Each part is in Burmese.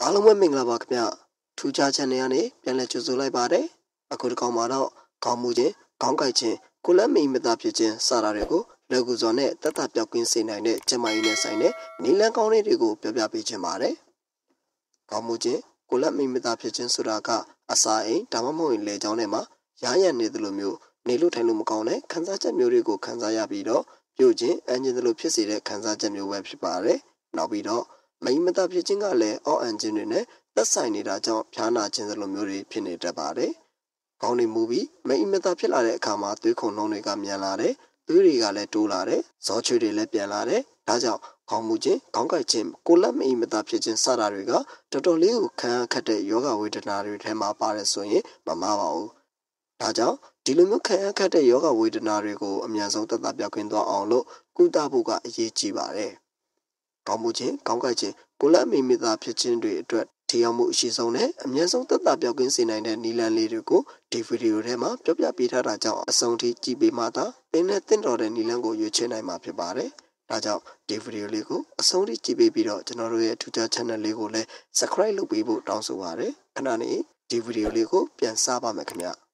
အားလုံးပဲမင်္ဂလာပါခင်ဗျထူးခြား channel ကနေပြန်လည်ကြိုဆိုလိုက်ပါတယ်အခုဒီကောင်မှာတော့ခေါင်းမူခြင်းခေါင်းကိုက်ခြင်းကိုလက်မိမသားဖြစ်ခြင်းစတာတွေကိုလက်ကူစော်နဲ့တက်တာပြောက်ကင်းစေနိုင်တဲ့ကျမကြီးနဲ့ဆိုင်တဲ့နီလန်းကောင်းလေးတွေကိုပြောပြပေးခြင်းပါတယ်ခေါင်းမူခြင်းကိုလက်မိမသားဖြစ်ခြင်းဆိုတာကအစာအိမ်ဒါမှမဟုတ်လေချောင်းထဲမှာရရနေသလိုမျိုးနေလို့ထိုင်လို့မကောင်းတဲ့ခံစားချက်မျိုးတွေကိုခံစားရပြီးတော့ပြုတ်ခြင်းအန်ဂျင်သလိုဖြစ်စေတဲ့ခံစားချက်မျိုးပဲဖြစ်ပါတယ်နောက်ပြီးတော့မိမသားဖြစ်ခြင်းကလည်းအော့အန်ဂျင်တွေနဲ့သက်ဆိုင်နေတာကြောင့်ဖျားနာခြင်းစလိုမျိုးတွေဖြစ်နေတတ်ပါတယ်။ခေါင်းတွေမူပြီးမိမသားဖြစ်လာတဲ့အခါမှာသွေးခုန်နှုန်းတွေကမြန်လာတယ်။သွေးတွေကလည်းတိုးလာတယ်။ဇောချွေတွေလည်းပြန်လာတယ်။ဒါကြောင့်ခေါင်းမူခြင်းခေါင်းကိုက်ခြင်းကိုလက်မိမသားဖြစ်ခြင်းစတာတွေကတော်တော်လေးကိုခံခက်တဲ့ယောဂဝေဒနာတွေထဲမှာပါတယ်ဆိုရင်မမှားပါဘူး။ဒါကြောင့်ဒီလိုမျိုးခံခက်တဲ့ယောဂဝေဒနာတွေကိုအမြန်ဆုံးသက်သာပြောက်ကင်းသွားအောင်လို့ကုသဖို့ကအရေးကြီးပါတယ်။ခေါင်းမူခြင်းခေါင်းကိုက်ခြင်းကိုလက်မိမသားဖြစ်ခြင်းတွေအတွက်ထီအောင်မှုအရှိဆုံးနဲ့အမြဲဆုံးသက်သာပြောက်ကင်းစေနိုင်တဲ့နီလန်လေးတွေကိုဒီဗီဒီယိုထဲမှာပြောပြပေးထားတာကြောင့်အဆုံးထိကြည့်ပေးမှသာသင်နဲ့သင်တော်တဲ့နီလန်ကိုရွေးချယ်နိုင်မှာဖြစ်ပါတယ်။ဒါကြောင့်ဒီဗီဒီယိုလေးကိုအဆုံးထိကြည့်ပေးပြီးတော့ကျွန်တော်တို့ရဲ့ Twitter channel လေးကိုလည်း subscribe လုပ်ပေးဖို့တောင်းဆိုပါရစေ။ခဏနေဒီဗီဒီယိုလေးကိုပြန်စားပါမယ်ခင်ဗျာ။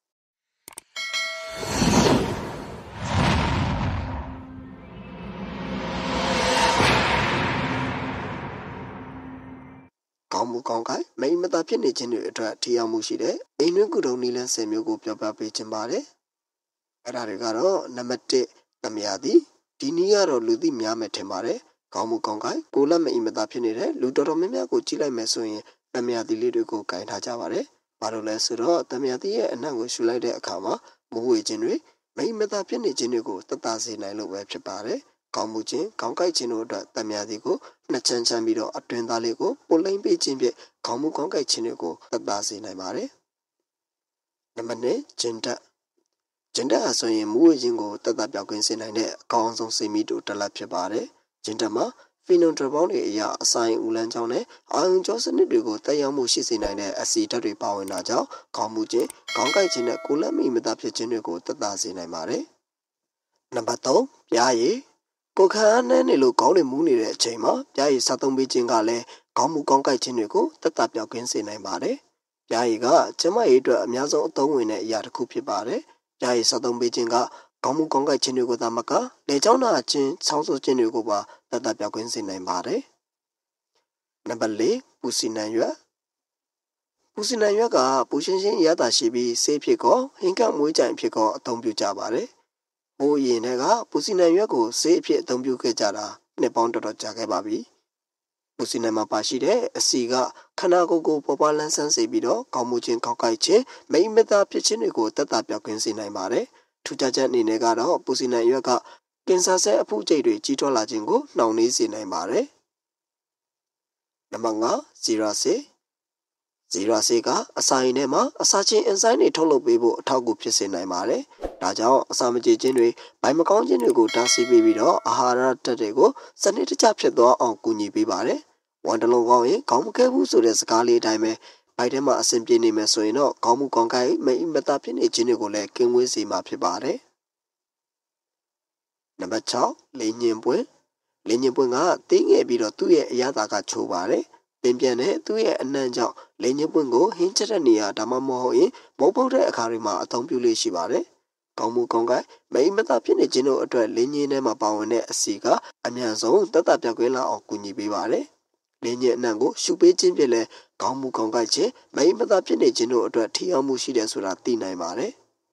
ခေါင်းမူခေါင်းကိုက်မိမသားဖြစ်နေခြင်းတွေအတွက်ထီအောင်မှုရှိတဲ့အိမ်တွင်းကုထုံနီလန်း10မျိုးကိုပြောပြပေးခြင်းပါတယ်။အဲ့ဒါတွေကတော့နံပါတ်1သမယာသည်ဒီနည်းကတော့လူသိများမယ်ထင်ပါတယ်။ခေါင်းမူခေါင်းကိုက်ကိုလက်မိမသားဖြစ်နေတဲ့လူတော်တော်များများကိုကြည့်လိုက်မယ်ဆိုရင်သမယာသည်လေးတွေကိုကင်ထားကြပါတယ်။ဘာလို့လဲဆိုတော့သမယာသည်ရဲ့အနံ့ကိုရှူလိုက်တဲ့အခါမှာမိုးဝေခြင်းတွေမိမသားဖြစ်နေခြင်းတွေကိုသက်သာစေနိုင်လို့ပဲဖြစ်ပါတယ်။ခေါင်းမူခြင်းခေါင်းကိုက်ခြင်းတို့အတွက်သမယာသည်ကိုနှစ်ချမ်းချမ်းပြီးတော့အတွင်းသားလေးကိုပိုလိမ့်ပေးခြင်းဖြင့်ခေါင်းမူခေါင်းကိုက်ခြင်းတွေကိုသက်သာစေနိုင်ပါတယ်။နံပါတ်2ဂျင်တက်ဟာဆိုရင်မူဝေခြင်းကိုသက်သာပြောက်ကင်းစေနိုင်တဲ့အကောင်းဆုံးဆေးမီတိုတစ်လက်ဖြစ်ပါတယ်။ဂျင်တက်မှာဖီနိုဒရပေါင်းတွေအရာအစာရင်ဦးလန်းကြောင်းနဲ့အာယုံကြောစနစ်တွေကိုတက်ရောက်မှုရှိစေနိုင်တဲ့အဆီဓာတ်တွေပါဝင်တာကြောင့်ခေါင်းမူခြင်းခေါင်းကိုက်ခြင်းနဲ့ကိုလက်မိမသားဖြစ်ခြင်းတွေကိုသက်သာစေနိုင်ပါတယ်။နံပါတ်3ပြားရည်ကိုခန်းနဲ့နေလို့ခေါင်းတွေမူးနေတဲ့အချိန်မှာပြားရည်စားသုံးပေးခြင်းကလည်းခေါင်းမူခေါင်းကိုက်ခြင်းတွေကိုသက်သာပြောက်ကင်းစေနိုင်ပါတယ်။ပြားရည်ကကျန်းမာရေးအတွက်အများဆုံးအသုံးဝင်တဲ့အရာတစ်ခုဖြစ်ပါတယ်။ပြားရည်စားသုံးပေးခြင်းကခေါင်းမူခေါင်းကိုက်ခြင်းတွေကိုသာမကလေကြောင်းနာခြင်းဆောင်းဆိုးခြင်းတွေကိုပါသက်သာပြောက်ကင်းစေနိုင်ပါတယ်။နံပါတ်4ပူစီနံရွက်ပူစီနံရွက်ကပူရှင်းရှင်းရတာရှိပြီးဆေးဖြစ်ကောဟင်းကမွေးကြိုင်ဖြစ်ကောအသုံးပြုကြပါတယ်။မိုးရင်တွေကပူစီနံရွက်ကိုဆေးအဖြစ်အသုံးပြုခဲ့ကြတာနှစ်ပေါင်းတော်တော်ကြာခဲ့ပါပြီ။ပူစီနံမှာပါရှိတဲ့အဆီကခန္ဓာကိုယ်ကိုပေါ်ပါလန်းဆန်းစေပြီးတော့ခေါင်းမူခြင်းခေါင်းကိုက်ခြင်းမိမသားဖြစ်ခြင်းတွေကိုသက်သာပြောက်ကင်းစေနိုင်ပါတယ်။ထူးခြားချက်အနေနဲ့ကတော့ပူစီနံရွက်ကကင်ဆာဆဲအဖုကြိတ်တွေကြီးထွားလာခြင်းကိုနှောင့်နှေးစေနိုင်ပါတယ်။နံပါတ်5ဇီရာဆေးကအစာအိမ်ထဲမှာအစာချင်းအင်ဇိုင်းတွေထုတ်လုပ်ပေးဖို့အထောက်အကူဖြစ်စေနိုင်ပါတယ်။ဒါကြောင့်အစာမကြေခြင်းတွေဗိုက်မကောင်းခြင်းတွေကိုတားဆီးပေးပြီးတော့အာဟာရဓာတ်တွေကိုစနစ်တကျဖြစ်သွားအောင်ကူညီပေးပါတယ်။ဝမ်းတလုံးကောင်းရင်ခေါင်းမခဲဘူးဆိုတဲ့စကားလေးအတိုင်းပဲဗိုက်ထဲမှာအဆင်ပြေနေမယ်ဆိုရင်တော့ခေါင်းမူခေါင်းကိုက်မိမသားဖြစ်နေခြင်းတွေကိုလည်းကင်းဝေးစေမှာဖြစ်ပါတယ်။နံပါတ်6လင်းညင်ပွင့်ကတင်းငယ်ပြီးတော့သူ့ရဲ့အရသာကချိုးပါတယ်။တင်ပြန်တဲ့သူ့ရဲ့အနံ့ကြောင့်လင်းညင်ပွင့်ကိုဟင်းချက်တဲ့နေရာဒါမှမဟုတ်ရင်မုတ်ပုတ်တဲ့အခါတွေမှာအသုံးပြုလို့ရှိပါတယ်။ခေါင်းမူခေါင်းကိုက်မိမသားဖြစ်နေခြင်းတို့အတွက်လင်းညင်ထဲမှာပါဝင်တဲ့အဆီကအမြန်ဆုံးသက်သာပြောက်ကင်းလာအောင်ကူညီပေးပါတယ်။လင်းညင်အနံ့ကိုရှုပေးခြင်းဖြင့်လည်းခေါင်းမူခေါင်းကိုက်ခြင်းမိမသားဖြစ်နေခြင်းတို့အတွက်ထိရောက်မှုရှိတယ်ဆိုတာသိနိုင်ပါတယ်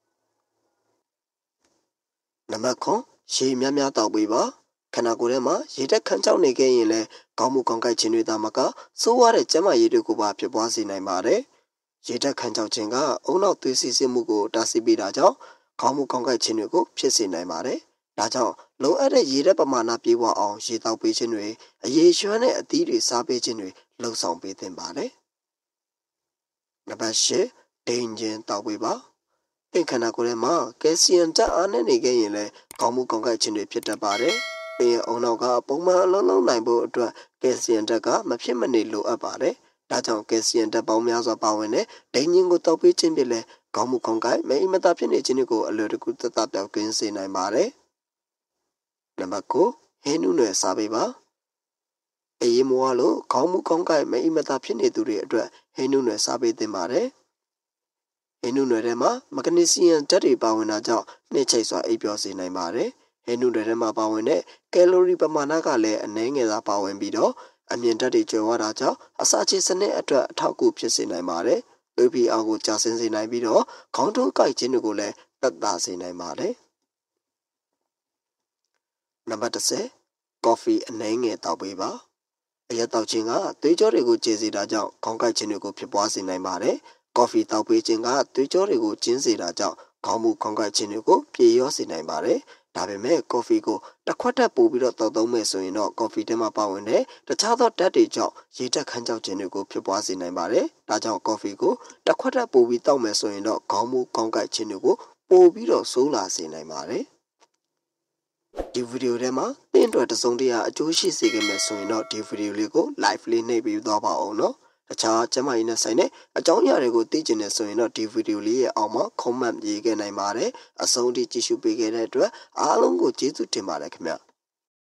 ။နံပါတ်9ရေများများတောက်ပေးပါခန္ဓာကိုယ်ထဲမှာရေတက်ခန်းချောက်နေခဲ့ရင်လည်းခေါင်းမူခေါင်းကိုက်ခြင်းတွေသာမကဆိုးဝါးတဲ့ကျန်းမာရေးတွေကိုပါဖြစ်ပွားစေနိုင်ပါတယ်။ရေတက်ခန်းချောက်ခြင်းကအုံနောက်သွေးစီးဆင်းမှုကိုတားဆီးပေးတာကြောင့်ခေါင်းမူခေါင်းကိုက်ခြင်းတွေကိုဖြစ်စေနိုင်ပါတယ်။ဒါကြောင့်လိုအပ်တဲ့ရေတက်ပမာဏပြေဝအောင်ရေတောက်ပေးခြင်းတွေအရေရွှမ်းတဲ့အသီးတွေစားပေးခြင်းတွေလှုံ့ဆော်ပေးသင့်ပါတယ်။နံပါတ်10ဒိန်ခြင်းတောက်ပေးပါသင်ခန္ဓာကိုယ်ထဲမှာကယ်လ်ဆီယမ်ဓာတ်အားနည်းနေခဲ့ရင်လည်းခေါင်းမူခေါင်းကိုက်ခြင်းတွေဖြစ်တတ်ပါတယ်။သင်ရဲ့အုံနောက်ကပုံမှန်အလုံးလုံးနိုင်ဖို့အတွက်ကယ်လ်ဆီယမ်ဓာတ်ကမဖြစ်မနေလိုအပ်ပါတယ်။ဒါကြောင့်ကယ်လ်ဆီယမ်ဓာတ်ပေါင်းများစွာပါဝင်တဲ့ဒိန်ညင်ကိုတောက်ပေးခြင်းဖြင့်လည်းခေါင်းမူခေါင်းကိုက်မိမသားဖြစ်နေခြင်းတွေကိုအလွယ်တကူသက်သာပြောက်ကင်းစေနိုင်ပါတယ်။နံပါတ်9ဟင်းနုနယ်စားပေးပါအေးမောလို့ခေါင်းမူခေါင်းကိုက်မအိမ်မသာဖြစ်နေသူတွေအတွက်ဟင်းနုနယ်စားပေးသင့်ပါတယ်ဟင်းနုနယ်ထဲမှာမဂနီဆီယမ်ဓာတ်တွေပါဝင်တာကြောင့်နှိမ့်ချိတ်စွာအိပ်ပျော်စေနိုင်ပါတယ်ဟင်းနုနယ်ထဲမှာပါဝင်တဲ့ကယ်လိုရီပမာဏကလည်းအနည်းငယ်သာပါဝင်ပြီးတော့အမြင့်ဓာတ်တွေကျွဲဝတာကြောင့်အစာချေစနစ်အတွက်အထောက်အကူဖြစ်စေနိုင်ပါတယ်သွေးပြီးအောင်ကိုကြာဆင်းစေနိုင်ပြီးတော့ခေါင်းထိုးကိုက်ခြင်းတွေကိုလည်းသက်သာစေနိုင်ပါတယ်နံပါတ်10ကော်ဖီအနည်းငယ်တောက်ပေးပါအရက်တောက်ခြင်းကသွေးကြောတွေကိုကျဉ်စေတာကြောင့်ခေါင်းကိုက်ခြင်းတွေကိုဖြစ်ပွားစေနိုင်ပါတယ်ကော်ဖီတောက်ပေးခြင်းကသွေးကြောတွေကိုကျဉ်စေတာကြောင့်ခေါင်းမူခေါင်းကိုက်ခြင်းတွေကိုပြေလျောစေနိုင်ပါတယ်ဒါပေမဲ့ကော်ဖီကိုတစ်ခွက်တက်ပို့ပြီးတော့တောက်သုံးမယ်ဆိုရင်တော့ကော်ဖီထဲမှာပါဝင်တဲ့တခြားသောဓာတ်တွေကြောင့်ရေဓာတ်ခမ်းကျောက်ခြင်းတွေကိုဖြစ်ပွားစေနိုင်ပါတယ်ဒါကြောင့်ကော်ဖီကိုတစ်ခွက်တက်ပို့ပြီးတောက်မယ်ဆိုရင်တော့ခေါင်းမူခေါင်းကိုက်ခြင်းတွေကိုပို့ပြီးတော့ဆိုးလာစေနိုင်ပါတယ်ဒီဗီဒီယိုထဲမှာသင်အတွက်တစုံတရာအကျိုးရှိစေခဲ့မယ်ဆိုရင်တော့ဒီဗီဒီယိုလေးကို live လေးနှိပ်ပြီးသွားပါအောင်နော်တခြားကျမကြီးနဲ့ဆိုင်တဲ့အကြောင်းအရာတွေကိုသိချင်နေဆိုရင်တော့ဒီဗီဒီယိုလေးရဲ့အောက်မှာ comment ရေးခဲ့နိုင်ပါတယ်အဆုံးထိကြည့်ရှုပေးခဲ့တဲ့အတွက်အားလုံးကိုကျေးဇူးတင်ပါတယ်ခင်ဗျ